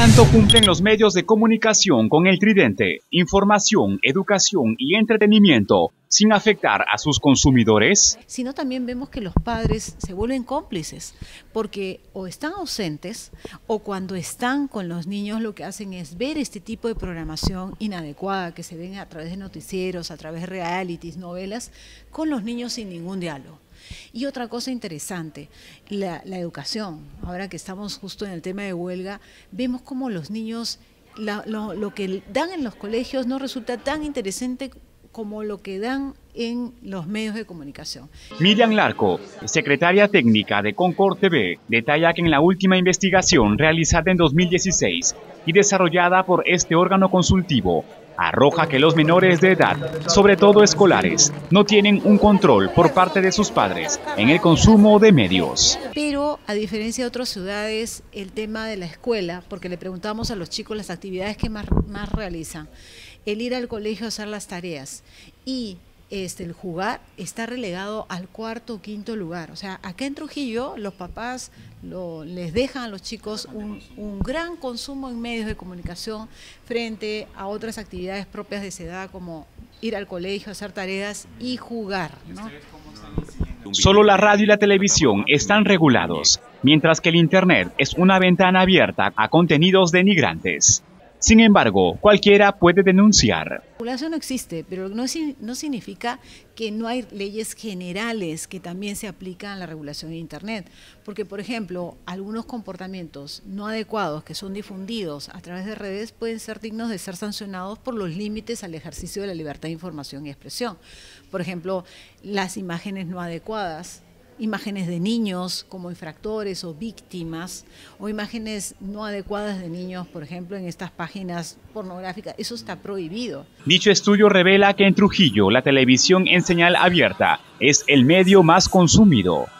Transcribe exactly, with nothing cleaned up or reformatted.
¿Cuánto cumplen los medios de comunicación con el tridente, información, educación y entretenimiento, sin afectar a sus consumidores? Sino también vemos que los padres se vuelven cómplices, porque o están ausentes o cuando están con los niños lo que hacen es ver este tipo de programación inadecuada que se ven a través de noticieros, a través de realities, novelas, con los niños sin ningún diálogo. Y otra cosa interesante, la, la educación. Ahora que estamos justo en el tema de huelga, vemos cómo los niños, la, lo, lo que dan en los colegios no resulta tan interesante como lo que dan en los medios de comunicación. Miriam Larco, secretaria técnica de Concord T V, detalla que en la última investigación realizada en dos mil dieciséis y desarrollada por este órgano consultivo, arroja que los menores de edad, sobre todo escolares, no tienen un control por parte de sus padres en el consumo de medios. Pero a diferencia de otras ciudades, el tema de la escuela, porque le preguntamos a los chicos las actividades que más, más realizan, el ir al colegio a hacer las tareas y este, el jugar está relegado al cuarto o quinto lugar. O sea, acá en Trujillo los papás lo, les dejan a los chicos un, un gran consumo en medios de comunicación frente a otras actividades propias de esa edad como ir al colegio, hacer tareas y jugar, ¿no? Solo la radio y la televisión están regulados, mientras que el Internet es una ventana abierta a contenidos denigrantes. Sin embargo, cualquiera puede denunciar. La regulación no existe, pero no, no significa que no hay leyes generales que también se aplican a la regulación de Internet. Porque, por ejemplo, algunos comportamientos no adecuados que son difundidos a través de redes pueden ser dignos de ser sancionados por los límites al ejercicio de la libertad de información y expresión. Por ejemplo, las imágenes no adecuadas, imágenes de niños como infractores o víctimas, o imágenes no adecuadas de niños, por ejemplo, en estas páginas pornográficas, eso está prohibido. Dicho estudio revela que en Trujillo la televisión en señal abierta es el medio más consumido.